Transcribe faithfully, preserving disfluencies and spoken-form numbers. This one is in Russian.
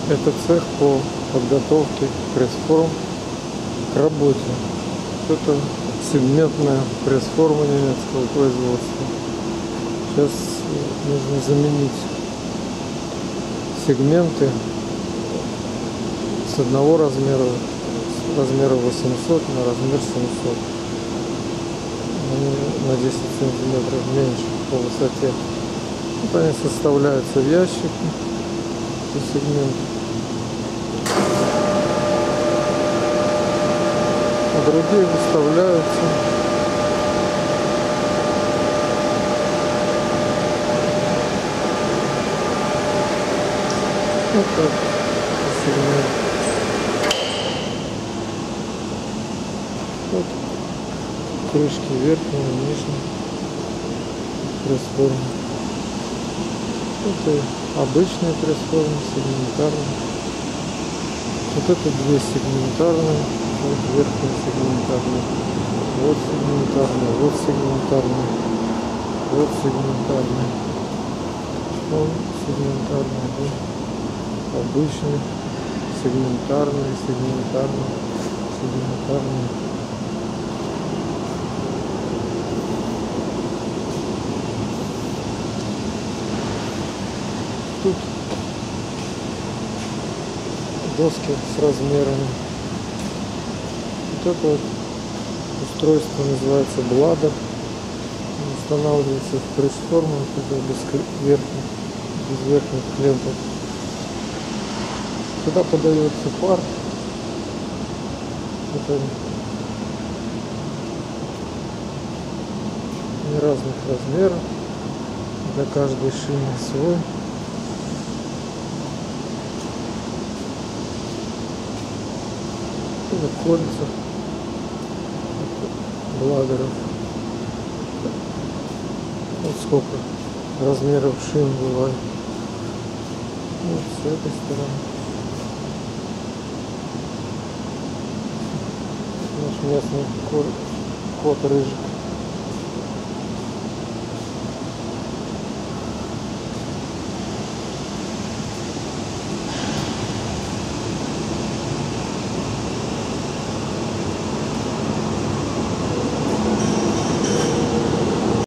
Это цех по подготовке пресс-форм к работе. Это сегментная пресс-форма немецкого производства. Сейчас нужно заменить сегменты с одного размера, с размера восемьсот на размер семьсот. Они на десять сантиметров меньше по высоте. Вот они составляются в ящики, эти сегменты. А другие выставляются вот так сегмент. Вот крышки верхней и нижней пресс-формы. Это обычные пресс-формы, сегментарные. Вот это две сегментарные, вот верхняя сегментарная, вот сегментарная, вот сегментарная, вот сегментарная, вот сегментарная, вот обычный, сегментарный, сегментарный, сегментарный. Тут доски с размерами. Вот это вот устройство называется бладер. Устанавливается в пресс-форму, это без верхних, без верхних клеммов. Сюда подается пар. Это не разных размеров. Для каждой шины свой. Это кольца бладеров. Вот сколько размеров шин бывает. Вот с этой стороны. Наш местный кот, кот рыжик.